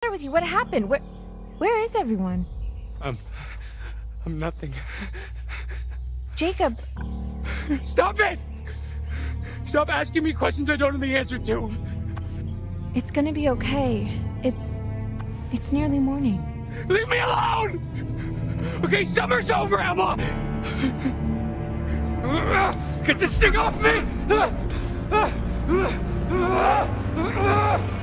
matter with you? What happened? Where is everyone? I'm nothing. Jacob. Stop it! Stop asking me questions I don't know the answer to. It's gonna be okay. It's nearly morning. Leave me alone! Okay, summer's over, Emma! Get this thing off me!